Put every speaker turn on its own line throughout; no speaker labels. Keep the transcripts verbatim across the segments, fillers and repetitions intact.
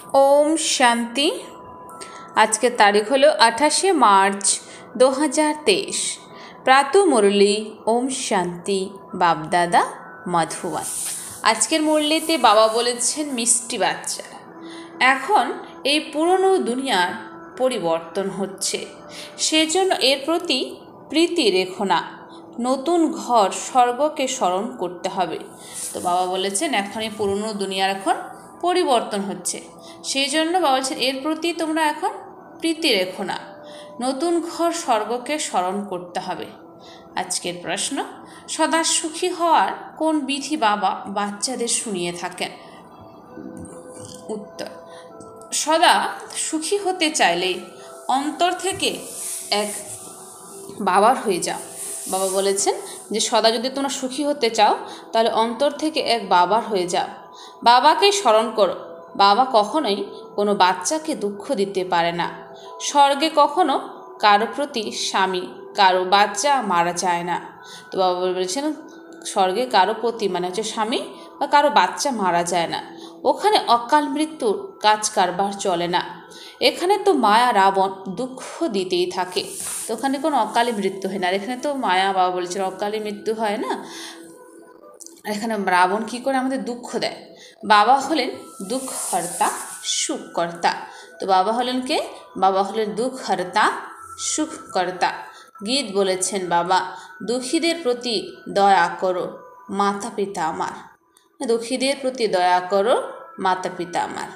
ओम शांति। आज के तारीख हलो अठाशे मार्च दो हज़ार तेईस। प्रातः मुरली ओम शांति बापदादा मधुबन। आजकेर मुरलीते बाबा बोलेছেন मिष्टि बाच्चारा এখন এই পুরনো দুনিয়ার পরিবর্তন হচ্ছে, সেজন্য এর প্রতি প্রীতি রেখো না। নতুন ঘর স্বর্গকে স্মরণ করতে হবে। তো বাবা বলেছেন এখন এই পুরনো দুনিয়ার এখন পরিবর্তন হচ্ছে, সেই জন্য বাবা বলছেন এর প্রতি তোমরা এখন প্রীতি রেখো না। নতুন ঘর স্বর্গকে স্মরণ করতে হবে। আজকের প্রশ্ন, সদা সুখী হওয়ার কোন বিধি বাবা বাচ্চাদের শুনিয়ে থাকেন? উত্তর, সদা সুখী হতে চাইলে অন্তর থেকে এক বাবার হয়ে যাও। বাবা বলেছেন যে সদা যদি তোমরা সুখী হতে চাও তাহলে অন্তর থেকে এক বাবার হয়ে যাও। বাবাকে স্মরণ করো। বাবা কখনোই কোনো বাচ্চাকে দুঃখ দিতে পারে না। স্বর্গে কখনো কারো প্রতি স্বামী কারো বাচ্চা মারা যায় না। তো বাবা বলেছেন স্বর্গে কারো প্রতি মানে হচ্ছে স্বামী বা কারো বাচ্চা মারা যায় না। ওখানে অকাল মৃত্যুর কাজ কারবার চলে না। এখানে তো মায়া রাবণ দুঃখ দিতেই থাকে, তো ওখানে কোনো অকালে মৃত্যু হয় না। আর এখানে তো মায়া বাবা বলেছেন অকালে মৃত্যু হয় না। এখানে রাবণ কী করে আমাদের দুঃখ দেয়। বাবা হলেন দুঃখহর্তা সুখকর্তা। তো বাবা হলেন কে? বাবা হলেন দুঃখহর্তা সুখকর্তা। গীত বলেছেন বাবা, দুঃখীদের প্রতি দয়া করো মাতা পিতা আমার। দুঃখীদের প্রতি দয়া করো মাতা পিতা আমার।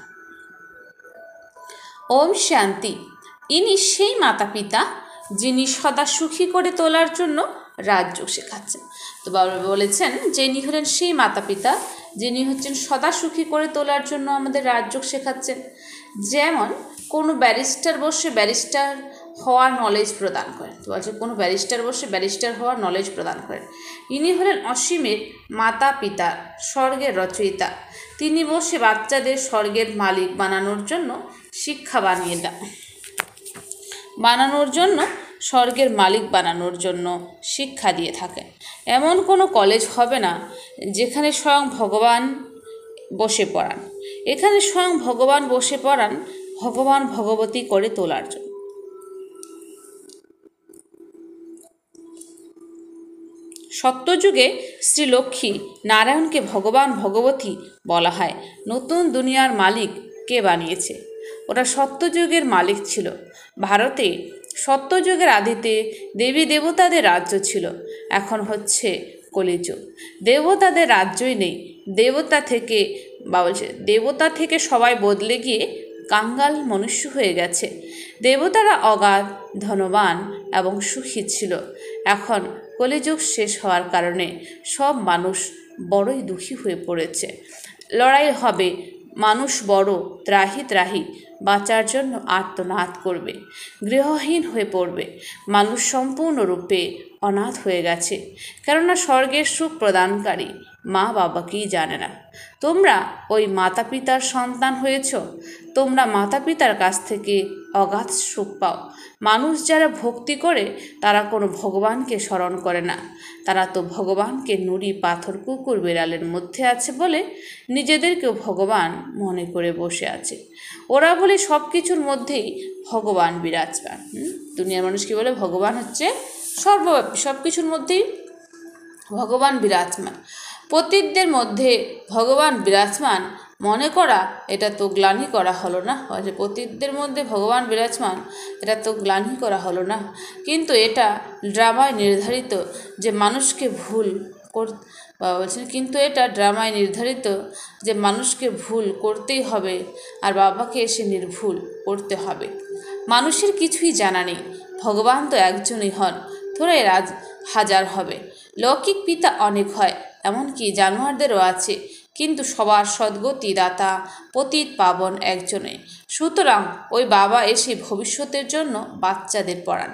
ওম শান্তি। ইনি সেই মাতা পিতা যিনি সদা সুখী করে তোলার জন্য রাজযোগ শেখাচ্ছেন। তো বাবা বলেছেন যে ইনি হলেন সেই মাতা পিতা যিনি হচ্ছেন সদা সুখী করে তোলার জন্য আমাদের রাজযোগ শেখাচ্ছেন। যেমন কোনো ব্যারিস্টার বসে ব্যারিস্টার হওয়ার নলেজ প্রদান করেন। তো বলছে কোনো ব্যারিস্টার বসে ব্যারিস্টার হওয়ার নলেজ প্রদান করেন। ইনি হলেন অসীমের মাতা পিতা, স্বর্গের রচয়িতা। তিনি বসে বাচ্চাদের স্বর্গের মালিক বানানোর জন্য শিক্ষা বানিয়ে দেন বানানোর জন্য স্বর্গের মালিক বানানোর জন্য শিক্ষা দিয়ে থাকেন। এমন কোনো কলেজ হবে না যেখানে স্বয়ং ভগবান বসে পড়ান। এখানে স্বয়ং ভগবান বসে পড়ান ভগবান ভগবতী করে তোলার জন্য। সত্যযুগে শ্রী লক্ষ্মী নারায়ণকে ভগবান ভগবতী বলা হয়। নতুন দুনিয়ার মালিক কে বানিয়েছে? ওরা সত্যযুগের মালিক ছিল। ভারতে সত্যযুগের আদিতে দেবী দেবতাদের রাজ্য ছিল। এখন হচ্ছে কলিযুগ, দেবতাদের রাজ্যই নেই। দেবতা থেকে বা বলছে দেবতা থেকে সবাই বদলে গিয়ে কাঙ্গাল মনুষ্য হয়ে গেছে। দেবতারা অগাধ ধনবান এবং সুখী ছিল। এখন কলিযুগ শেষ হওয়ার কারণে সব মানুষ বড়ই দুঃখী হয়ে পড়েছে। লড়াই হবে, মানুষ বড় ত্রাহি ত্রাহি বাঁচার জন্য আর্তনাদ করবে, গৃহহীন হয়ে পড়বে। মানুষ সম্পূর্ণরূপে অনাথ হয়ে গেছে, কেননা স্বর্গের সুখ প্রদানকারী মা বাবাকেই জানে না। তোমরা ওই মাতা পিতার সন্তান হয়েছ। তোমরা মাতা পিতার কাছ থেকে অগাধ সুখ পাও। মানুষ যারা ভক্তি করে তারা কোনো ভগবানকে স্মরণ করে না। তারা তো ভগবানকে নুড়ি পাথর কুকুর বিড়ালের মধ্যে আছে বলে নিজেদেরকেও ভগবান মনে করে বসে আছে। ওরা বলে সব কিছুর মধ্যেই ভগবান বিরাজমান। দুনিয়ার মানুষ কি বলে? ভগবান হচ্ছে সর্বব্যাপী, সব কিছুর মধ্যেই ভগবান বিরাজমান। পতিতদের মধ্যে ভগবান বিরাজমান মনে করা এটা তো গ্লানি করা হলো না। যে পতিতদের মধ্যে ভগবান বিরাজমান এটা তো গ্লানি করা হলো না, কিন্তু এটা ড্রামায় নির্ধারিত যে মানুষকে ভুল কর বলছেন কিন্তু এটা ড্রামায় নির্ধারিত যে মানুষকে ভুল করতেই হবে আর বাবাকে এসে নির্ভুল করতে হবে। মানুষের কিছুই জানা নেই, ভগবান তো একজনই হন, ধরে রাজ হাজার হবে। লৌকিক পিতা অনেক হয়, এমনকি জানোয়ারদেরও আছে, কিন্তু সবার সদ্গতি দাতা পতিত পাবন একজনে। সুতরাং ওই বাবা এসে ভবিষ্যতের জন্য বাচ্চাদের পড়ান,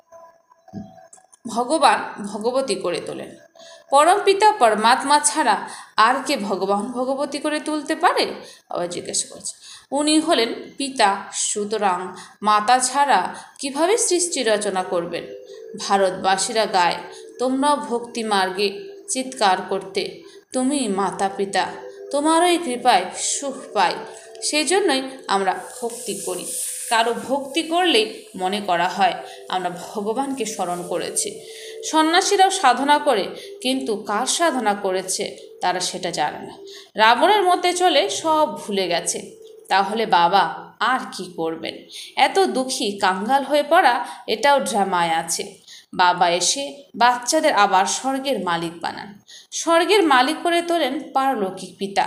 ভগবান ভগবতী করে তোলেন। পরম পিতা পরমাত্মা ছাড়া আর কে ভগবান ভগবতী করে তুলতে পারে? আবার জিজ্ঞাসা করছে। উনি হলেন পিতা, সুতরাং মাতা ছাড়া কিভাবে সৃষ্টি রচনা করবেন? ভারতবাসীরা গায়, তোমরাও ভক্তি মার্গে চিৎকার করতে, তুমি মাতা পিতা, তোমারই কৃপায় সুখ পাই। সেই জন্যই আমরা ভক্তি করি। কারো ভক্তি করলেই মনে করা হয় আমরা ভগবানকে স্মরণ করেছি। সন্ন্যাসীরাও সাধনা করে, কিন্তু কার সাধনা করেছে তারা সেটা জানে না। রাবণের মতে চলে সব ভুলে গেছে। তাহলে বাবা আর কি করবেন? এত দুঃখী কাঙ্গাল হয়ে পড়া, এটাও ড্রামায় আছে। বাবা এসে বাচ্চাদের আবার স্বর্গের মালিক বানান, স্বর্গের মালিক করে তোলেন পারলৌকিক পিতা,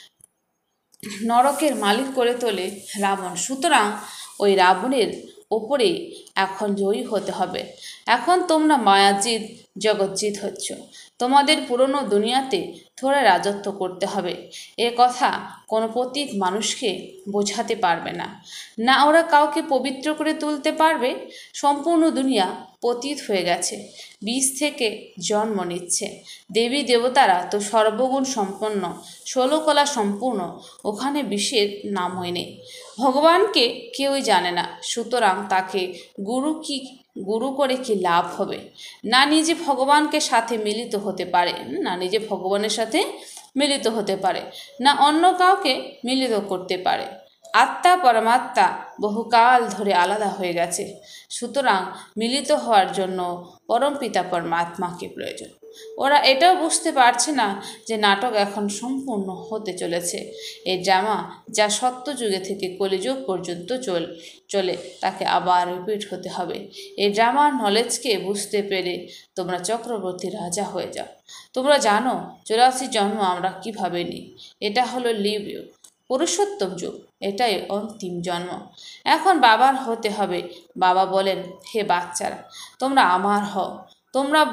নরকের মালিক করে তোলে রাবণ। সুতরাং ওই রাবণের ওপরে এখন জয়ী হতে হবে। এখন তোমরা মায়াজিৎ জগৎজিৎ হচ্ছ, তোমাদের পুরনো দুনিয়াতে থোড়া রাজত্ব করতে হবে। এ কথা কোনো পতিত মানুষকে বোঝাতে পারবে না, না ওরা কাউকে পবিত্র করে তুলতে পারবে। সম্পূর্ণ দুনিয়া পতিত হয়ে গেছে, বীজ থেকে জন্ম নিচ্ছে। দেবী দেবতারা তো সর্বগুণ সম্পন্ন, ষোলো কলা সম্পূর্ণ, ওখানে বিষের নামই নেই। ভগবানকে কেউই জানে না, সুতরাং তাকে গুরু কি গুরু করে কি লাভ হবে? না নিজে ভগবানকে সাথে মিলিত হতে পারে, না নিজে ভগবানের সাথে মিলিত হতে পারে, না অন্য কাউকে মিলিত করতে পারে। আত্মা পরমাত্মা বহুকাল ধরে আলাদা হয়ে গেছে, সুতরাং মিলিত হওয়ার জন্য পরমপিতা পরমাত্মাকে প্রয়োজন। ওরা এটাও বুঝতে পারছে না যে নাটক এখন সম্পূর্ণ হতে চলেছে। এই ড্রামা যা সত্যযুগে থেকে কলিযুগ পর্যন্ত চল চলে তাকে আবার রিপিট হতে হবে। এই ড্রামার নলেজকে বুঝতে পেরে তোমরা চক্রবর্তী রাজা হয়ে যাও। তোমরা জানো চৌরাশি জন্ম আমরা কিভাবে নিই। এটা হলো লিভ ইউ, পুরুষোত্তম যুগ, এটাই অন্তিম জন্ম। এখন বাবার হতে হবে। বাবা বলেন, হে বাচ্চারা, তোমরা আমার হও। তোমরা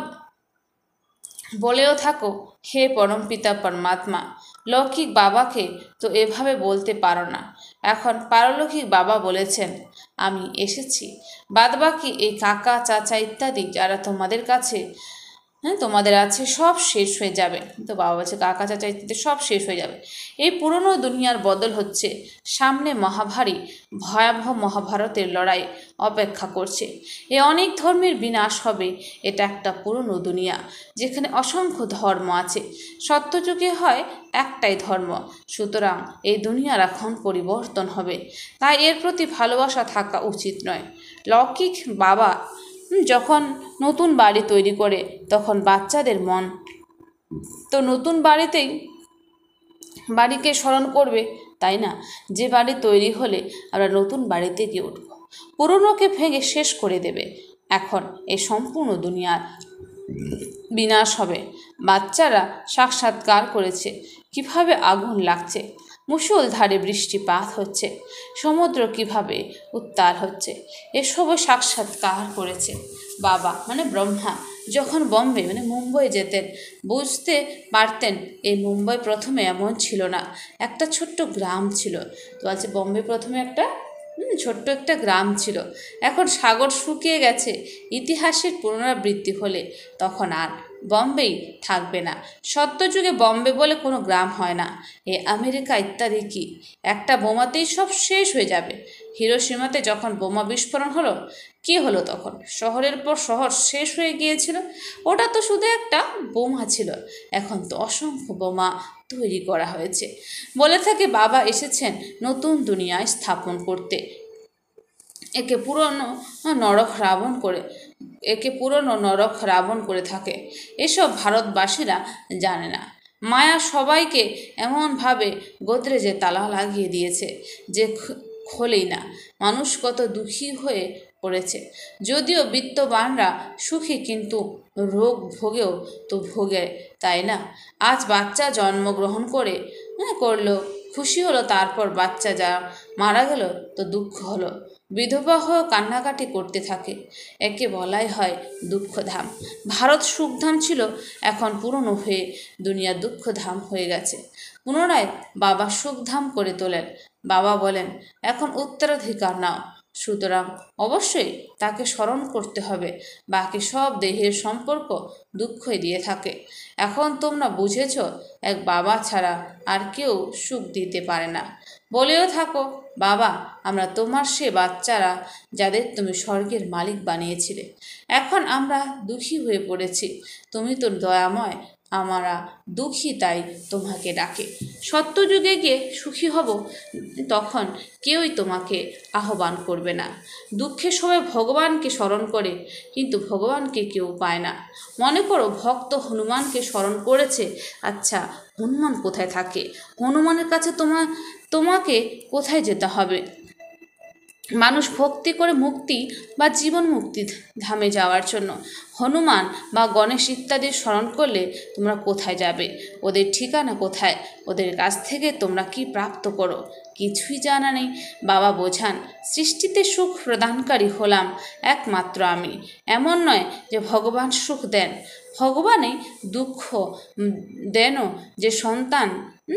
বলেও থাকো, হে পরমপিতা পরমাত্মা। লৌকিক বাবাকে তো এভাবে বলতে পারো না। এখন পারলৌকিক বাবা বলেছেন, আমি এসেছি। বাদবাকি এই কাকা চাচা ইত্যাদি যারা তোমাদের কাছে হ্যাঁ তোমাদের আছে সব শেষ হয়ে যাবে। তো বাবা বলছে কাকা চাচা ইত্যাদি সব শেষ হয়ে যাবে। এই পুরনো দুনিয়ার বদল হচ্ছে, সামনে মহাভারী ভয়াবহ মহাভারতের লড়াই অপেক্ষা করছে। এ অনেক ধর্মের বিনাশ হবে। এটা একটা পুরনো দুনিয়া যেখানে অসংখ্য ধর্ম আছে। সত্যযুগে হয় একটাই ধর্ম, সুতরাং এই দুনিয়ার এখন পরিবর্তন হবে। তাই এর প্রতি ভালোবাসা থাকা উচিত নয়। লৌকিক বাবা যখন নতুন বাড়ি তৈরি করে তখন বাচ্চাদের মন তো নতুন বাড়িতেই বাড়িকে স্মরণ করবে, তাই না? যে বাড়ি তৈরি হলে আমরা নতুন বাড়িতে গিয়ে উঠব, পুরনোকে ভেঙে শেষ করে দেবে। এখন এই সম্পূর্ণ দুনিয়ার বিনাশ হবে। বাচ্চারা সাক্ষাৎকার করেছে কিভাবে আগুন লাগছে, মুষলধারে বৃষ্টিপাত হচ্ছে, সমুদ্র কিভাবে উত্তাল হচ্ছে, এসবও সাক্ষাৎকার করেছে বাবা মানে ব্রহ্মা। যখন বম্বে মানে মুম্বই যেতেন বুঝতে পারতেন এই মুম্বই প্রথমে এমন ছিল না, একটা ছোট্ট গ্রাম ছিল। তো আছে বম্বে প্রথমে একটা ছোট্ট একটা গ্রাম ছিল, এখন সাগর শুকিয়ে গেছে। ইতিহাসের পুনরাবৃত্তি হলে তখন আর বম্বেই থাকবে না। সত্যযুগে বম্বে বলে কোনো গ্রাম হয় না। এ আমেরিকা ইত্যাদি কি একটা বোমাতেই সব শেষ হয়ে যাবে। হিরোশিমাতে যখন বোমা বিস্ফোরণ হলো কি হলো? তখন শহরের পর শহর শেষ হয়ে গিয়েছিল। ওটা তো শুধু একটা বোমা ছিল, এখন তো অসংখ্য বোমা তৈরি করা হয়েছে। বলে থাকে বাবা এসেছেন নতুন দুনিয়ায় স্থাপন করতে। একে পুরনো নরক রাবণ করে একে পুরনো নরক রাবণ করে থাকে। এসব ভারতবাসীরা জানে না। মায়া সবাইকে এমনভাবে গোদরেজে তালা লাগিয়ে দিয়েছে যে খোলেই না। মানুষ কত দুঃখী হয়ে পড়েছে। যদিও বিত্তবানরা সুখী, কিন্তু রোগ ভোগেও তো ভোগে, তাই না? আজ বাচ্চা জন্মগ্রহণ করে হ্যাঁ করলো, খুশি হলো, তারপর বাচ্চা যা মারা গেল তো দুঃখ হলো। বিধবা হয়েও কান্নাকাটি করতে থাকে। একে বলাই হয় দুঃখধাম। ভারত সুখধাম ছিল, এখন পুরনো হয়ে দুনিয়া দুঃখধাম হয়ে গেছে। পুনরায় বাবা সুখধাম করে তোলেন। বাবা বলেন, এখন উত্তরাধিকার নাও। সুতরাং অবশ্যই তাকে স্মরণ করতে হবে। বাকি সব দেহের সম্পর্ক দুঃখই দিয়ে থাকে। এখন তোমরা বুঝেছ এক বাবা ছাড়া আর কেউ সুখ দিতে পারে না। বলেও থাকো, বাবা আমরা তোমার সে বাচ্চারা যাদের তুমি স্বর্গের মালিক বানিয়েছিলে। এখন আমরা দুঃখী হয়ে পড়েছি। তুমি তো দয়াময়, আমরা দুঃখী তাই তোমাকে ডাকে। সত্যযুগে গিয়ে সুখী হব, তখন কেউই তোমাকে আহ্বান করবে না। দুঃখে সবাই ভগবানকে স্মরণ করে, কিন্তু ভগবানকে কেউ পায় না। মনে করো ভক্ত হনুমানকে স্মরণ করেছে, আচ্ছা হনুমান কোথায় থাকে? হনুমানের কাছে তোমার তোমাকে কোথায় যেতে হবে? মানুষ ভক্তি করে মুক্তি বা জীবন মুক্তি ধামে যাওয়ার জন্য। হনুমান বা গণেশ ইত্যাদি স্মরণ করলে তোমরা কোথায় যাবে? ওদের ঠিকানা কোথায়? ওদের কাছ থেকে তোমরা কি প্রাপ্ত করো? কিছুই জানা নেই। বাবা বোঝান, সৃষ্টিতে সুখ প্রদানকারী হলাম একমাত্র আমি। এমন নয় যে ভগবান সুখ দেন, ভগবানই দুঃখ দেনও। যে সন্তান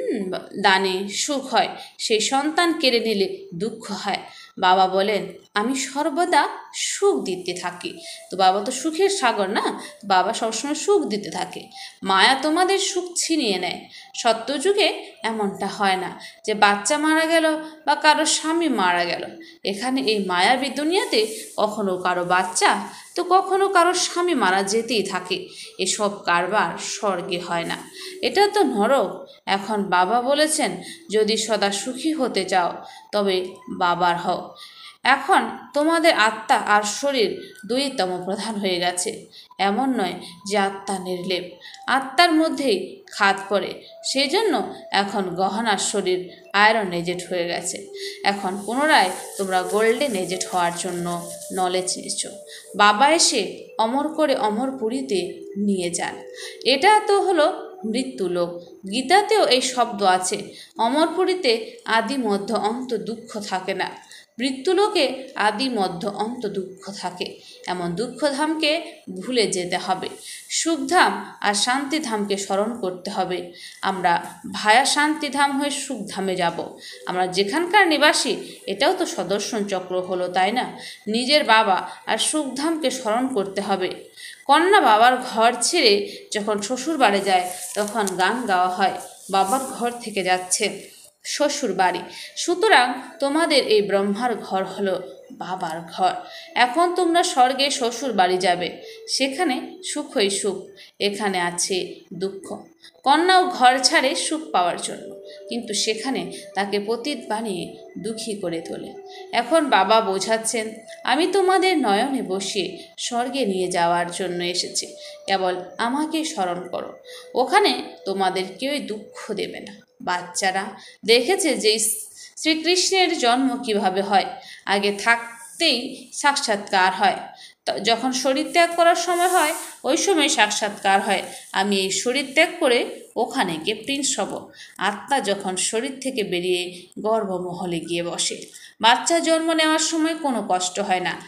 দানে সুখ হয়, সেই সন্তান কেড়ে নিলে দুঃখ হয়। বাবা বলেন, আমি সর্বদা সুখ দিতে থাকি। তো বাবা তো সুখের সাগর না, বাবা সবসময় সুখ দিতে থাকে। মায়া তোমাদের সুখ ছিনিয়ে নেয়। সত্যযুগে এমনটা হয় না যে বাচ্চা মারা গেল বা কারো স্বামী মারা গেল। এখানে এই মায়াবী দুনিয়াতে কখনো কারো বাচ্চা তো কখনো কারো স্বামী মারা যেতেই থাকে। এসব কারবার স্বর্গে হয় না, এটা তো নরক। এখন বাবা বলেছেন, যদি সদা সুখী হতে চাও তবে বাবার হও। এখন তোমাদের আত্মা আর শরীর দুইতম প্রধান হয়ে গেছে। এমন নয় যে আত্মা নির্লেপ, আত্মার মধ্যেই খাদ পড়ে। সেই জন্য এখন গহনার শরীর আয়রন এজেট হয়ে গেছে। এখন পুনরায় তোমরা গোল্ডেন এজেট হওয়ার জন্য নলেজ নিচ্ছ। বাবা এসে অমর করে অমরপুরীতে নিয়ে যান। এটা তো হলো মৃত্যুলোক। গীতাতেও এই শব্দ আছে, অমরপুরীতে আদি মধ্য অন্ত দুঃখ থাকে না। মৃত্যুলোকে আদি মধ্য অন্ত দুঃখ থাকে। এমন দুঃখধামকে ভুলে যেতে হবে, সুখধাম আর শান্তিধামকে স্মরণ করতে হবে। আমরা ভায়া শান্তিধাম হয়ে সুখধামে যাব। আমরা যেখানকার নিবাসী, এটাও তো সদর্শন চক্র হলো, তাই না? নিজের বাবা আর সুখধামকে স্মরণ করতে হবে। কন্যা বাবার ঘর ছেড়ে যখন শ্বশুর বাড়ি যায়, তখন গান গাওয়া হয়, বাবার ঘর থেকে যাচ্ছে শ্বশুর বাড়ি। সুতরাং তোমাদের এই ব্রহ্মার ঘর হলো বাবার ঘর। এখন তোমরা স্বর্গে শ্বশুর বাড়ি যাবে, সেখানে সুখই সুখ, এখানে আছে দুঃখ। কন্যাও ঘর ছাড়ে সুখ পাওয়ার জন্য, কিন্তু সেখানে তাকে পতিত বানিয়ে দুঃখী করে তোলে। এখন বাবা বোঝাচ্ছেন, আমি তোমাদের নয়নে বসিয়ে স্বর্গে নিয়ে যাওয়ার জন্য এসেছি, কেবল আমাকে স্মরণ করো। ওখানে তোমাদের কেউই দুঃখ দেবে না। বাচ্চারা দেখেছে যে শ্রীকৃষ্ণের জন্ম কিভাবে হয়। আগে থাকতেই সাক্ষাৎকার হয়, যখন শরীর ত্যাগ করার সময় হয় ওই সময় সাক্ষাৎকার হয়। আমি এই শরীর ত্যাগ করে ওখানে গিয়ে প্রিন্স হব। আত্মা যখন শরীর থেকে বেরিয়ে গর্ভমহলে গিয়ে বসে, বাচ্চা জন্ম নেওয়ার সময় কোনো কষ্ট হয় না।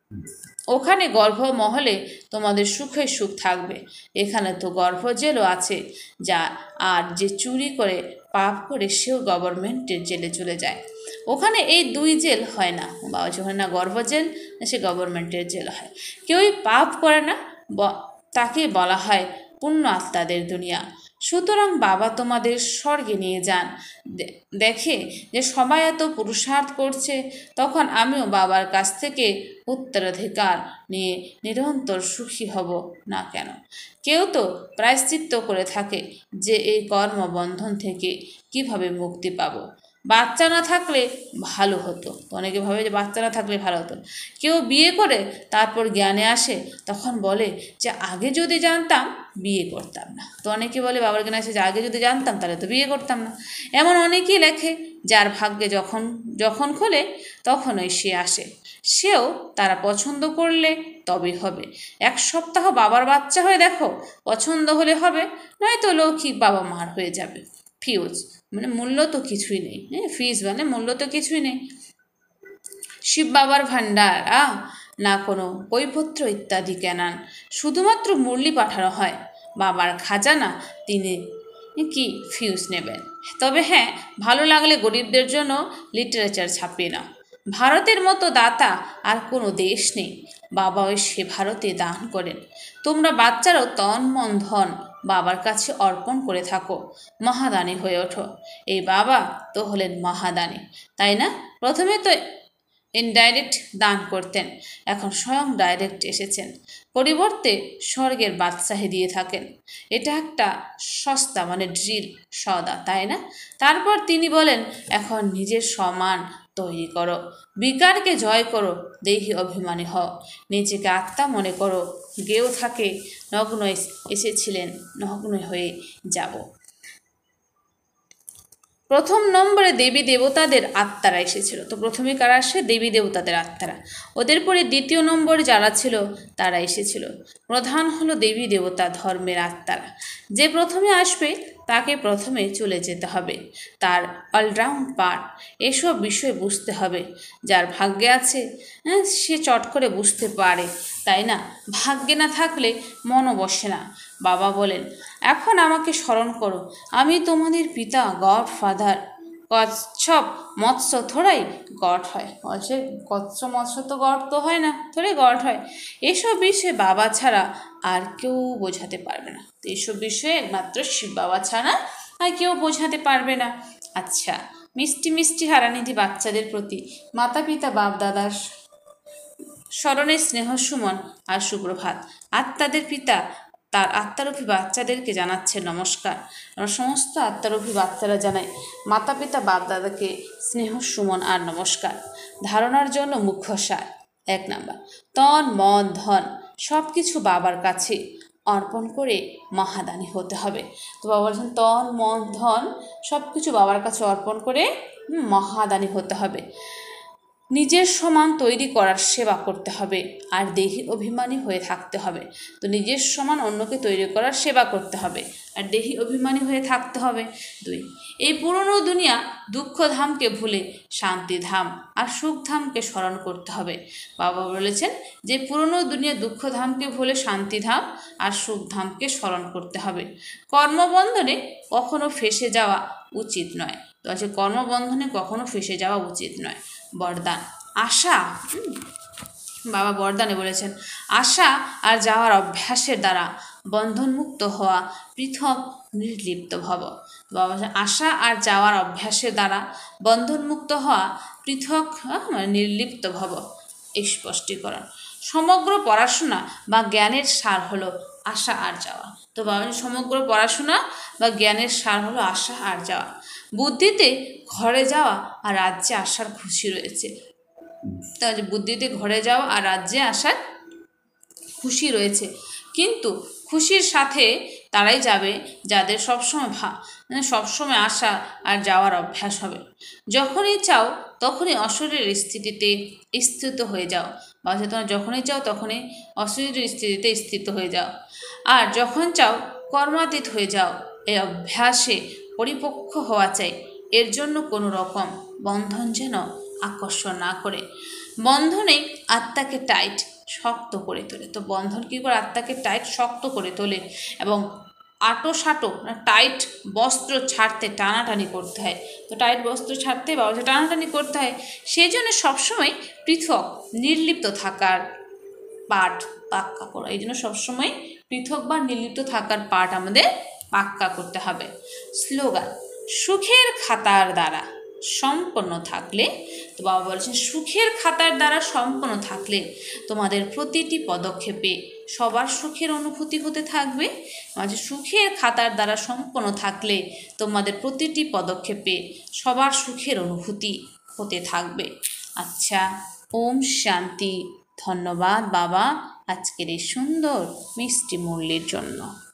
ওখানে গর্ভমহলে তোমাদের সুখে সুখ থাকবে। এখানে তো গর্ভজেলও আছে, যা আর যে চুরি করে পাপ করে সেও গভর্নমেন্টের জেলে চলে যায়। ওখানে এই দুই জেল হয় না, বাবা যখন না গর্ভজেল না সে গভর্নমেন্টের জেল হয়। কেউই পাপ করে না, তাকে বলা হয় পুণ্য আত্মাদের দুনিয়া। সুতরাং বাবা তোমাদের স্বর্গে নিয়ে যান। দেখে যে সবাই এত পুরুষার্থ করছে, তখন আমিও বাবার কাছ থেকে উত্তরাধিকার নিয়ে নিরন্তর সুখী হব না কেন? কেউ তো প্রায়শ্চিত্ত করে থাকে যে এই কর্মবন্ধন থেকে কিভাবে মুক্তি পাব। বাচ্চা না থাকলে ভালো হতো, অনেকে ভাবে যে বাচ্চা না থাকলে ভালো হতো। কেউ বিয়ে করে তারপর জ্ঞানে আসে, তখন বলে যে আগে যদি জানতাম বিয়ে করতাম না। তো অনেকে বলে বাবার জ্ঞানে আসে যে আগে যদি জানতাম তাহলে তো বিয়ে করতাম না। এমন অনেকেই লেখে, যার ভাগ্যে যখন যখন খোলে তখনই সে আসে। সেও তারা পছন্দ করলে তবে হবে। এক সপ্তাহ বাবার বাচ্চা হয়ে দেখো, পছন্দ হলে হবে, নয়তো লৌকিক বাবা মার হয়ে যাবে। ফিউজ মানে মূল্য তো কিছুই নেই, হ্যাঁ ফিজ মানে মূল্য তো কিছুই নেই। শিব বাবার ভাণ্ডার আ না কোনো বইপত্র ইত্যাদি কেনান, শুধুমাত্র মুরলি পাঠানো হয়। বাবার খাজানা তিনি কি ফিউজ নেবেন? তবে হ্যাঁ, ভালো লাগলে গরিবদের জন্য লিটারেচার ছাপিয়ে নাও। ভারতের মতো দাতা আর কোনো দেশ নেই। বাবা ওই সে ভারতে দান করেন। তোমরা বাচ্চারাও তন মন ধন বাবার কাছে অর্পণ করে থাকো, মহাদানী হয়ে ওঠো। এই বাবা তো হলেন মহাদানী, তাই না? প্রথমে তো ইনডাইরেক্ট দান করতেন, এখন স্বয়ং ডাইরেক্ট এসেছেন, পরিবর্তে স্বর্গের বাদশাহী দিয়ে থাকেন। এটা একটা সস্তা মানে ড্রিল সদা, তাই না? তারপর তিনি বলেন, এখন নিজের সমান তৈরি করো, বিকারকে জয় করো, দেহি অভিমানী হও, নিজেকে আত্মা মনে করো, গেও থাকে নগ্ন এসেছিলেন, নগ্ন হয়ে যাব। প্রথম নম্বরে দেবী দেবতাদের আত্মারা এসেছিল। তো প্রথমে কারা আসে? দেবী দেবতাদের আত্মারা। ওদের পরে দ্বিতীয় নম্বরে যারা ছিল তারা এসেছিল। প্রধান হলো দেবী দেবতা ধর্মের আত্মারা। যে প্রথমে আসবে তাকে প্রথমে চলে যেতে হবে, তার অলরাউন্ড পার্ট এসব বিষয় বুঝতে হবে। যার ভাগ্যে আছে সে চট করে বুঝতে পারে, তাই না? ভাগ্যে না থাকলে মনও বসে না। বাবা বলেন, এখন আমাকে স্মরণ করো, আমি তোমাদের পিতা, গড ফাদার। কচ্ছপ মৎস্য থোড়াই গড হয়। বলছে কচ্ছ মৎস্য তো গড তো হয় না, থোড়াই গড হয়। এসব বিষয়ে বাবা ছাড়া আর কেউ বোঝাতে পারবে না। তো এইসব বিষয়ে একমাত্র শিব বাবা ছাড়া আর কেউ বোঝাতে পারবে না। আচ্ছা, মিষ্টি মিষ্টি হারানিধি বাচ্চাদের প্রতি মাতা পিতা বাপ দাদার স্মরণে স্নেহ সুমন আর সুপ্রভাত। আত্মাদের পিতা তার আত্মারূপী বাচ্চাদেরকে জানাচ্ছে নমস্কার। আমরা সমস্ত আত্মারূপী বাচ্চারা জানাই মাতা পিতা বাপ দাদাকে স্নেহ সুমন আর নমস্কার। ধারণার জন্য মুখ্য সার। এক নাম্বার, তন মন ধন সব কিছু বাবার কাছে অর্পণ করে মহাদানী হতে হবে। তো বাবা বলছেন তন মন ধন সব কিছু বাবার কাছে অর্পণ করে মহাদানী হতে হবে। নিজের সমান তৈরি করার সেবা করতে হবে আর দেহি অভিমানী হয়ে থাকতে হবে। তো নিজের সমান অন্যকে তৈরি করার সেবা করতে হবে আর দেহি অভিমানী হয়ে থাকতে হবে। দুই, এই পুরনো দুনিয়া দুঃখধামকে ভুলে শান্তিধাম আর সুখধামকে স্মরণ করতে হবে। বাবা বলেছেন যে পুরনো দুনিয়া দুঃখধামকে ভুলে শান্তিধাম আর সুখধামকে স্মরণ করতে হবে। কর্মবন্ধনে কখনো ফেসে যাওয়া উচিত নয়। তো আছে কর্মবন্ধনে কখনো ফেসে যাওয়া উচিত নয়। বরদান, আশা, বাবা বরদানে বলেছেন আশা আর যাওয়ার অভ্যাসের দ্বারা বন্ধনমুক্ত হওয়া, পৃথক নির্লিপ্ত ভব। বাবা আশা আর যাওয়ার অভ্যাসের দ্বারা বন্ধনমুক্ত হওয়া, পৃথক মানে নির্লিপ্ত ভব। এই স্পষ্টীকরণ। সমগ্র পড়াশোনা বা জ্ঞানের সার হলো আশা আর যাওয়া। তো বাবা সমগ্র পড়াশোনা বা জ্ঞানের সার হলো আশা আর যাওয়া। বুদ্ধিতে ঘরে যাওয়া আর রাজ্যে আসার খুশি রয়েছে। তাহলে বুদ্ধিতে ঘরে যাওয়া আর রাজ্যে আসার খুশি রয়েছে, কিন্তু খুশির সাথে তারাই যাবে যাদের সবসময় ভা মানে সবসময় আসা আর যাওয়ার অভ্যাস হবে। যখনই চাও তখনই অশরীর স্থিতিতে স্থিত হয়ে যাও, বা তোমরা যখনই চাও তখনই অশরীর স্থিতিতে স্থিত হয়ে যাও, আর যখন চাও কর্মাতীত হয়ে যাও। এই অভ্যাসে পরিপক্ক হওয়া চাই। এর জন্য কোনো রকম বন্ধন যেন আকর্ষণ না করে। বন্ধনে আত্মাকে টাইট শক্ত করে তোলে। তো বন্ধন কী করে? আত্মাকে টাইট শক্ত করে তোলে এবং আটো সাটো টাইট বস্ত্র ছাড়তে টানাটানি করতে হয়। তো টাইট বস্ত্র ছাড়তে বা টানাটানি করতে হয়, সেই জন্য সবসময় পৃথক নির্লিপ্ত থাকার পাঠ পাক্কা করা। এই জন্য সবসময় পৃথক বা নির্লিপ্ত থাকার পাঠ আমাদের পাক্কা করতে হবে। স্লোগান, সুখের খাতার দ্বারা সম্পন্ন থাকলে, তো বাবা বলছেন সুখের খাতার দ্বারা সম্পন্ন থাকলে তোমাদের প্রতিটি পদক্ষেপে সবার সুখের অনুভূতি হতে থাকবে। মানে সুখের খাতার দ্বারা সম্পন্ন থাকলে তোমাদের প্রতিটি পদক্ষেপে সবার সুখের অনুভূতি হতে থাকবে। আচ্ছা, ওম শান্তি। ধন্যবাদ বাবা আজকের এই সুন্দর মিষ্টি মুরলির জন্য।